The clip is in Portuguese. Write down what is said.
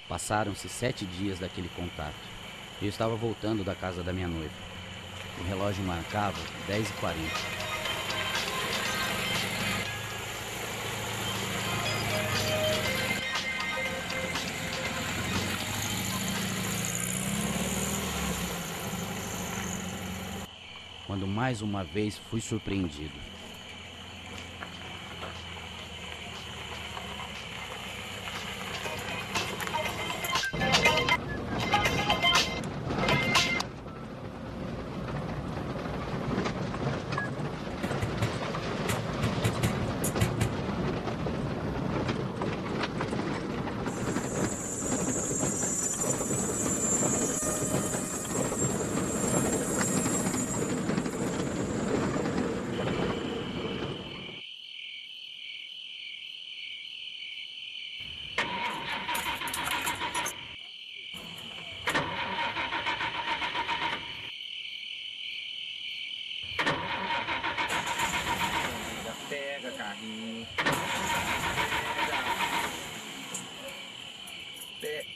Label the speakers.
Speaker 1: Passaram-se 7 dias daquele contato. Eu estava voltando da casa da minha noiva. O relógio marcava 10h40. Quando mais uma vez fui surpreendido.
Speaker 2: Pega, carrinho. Pega.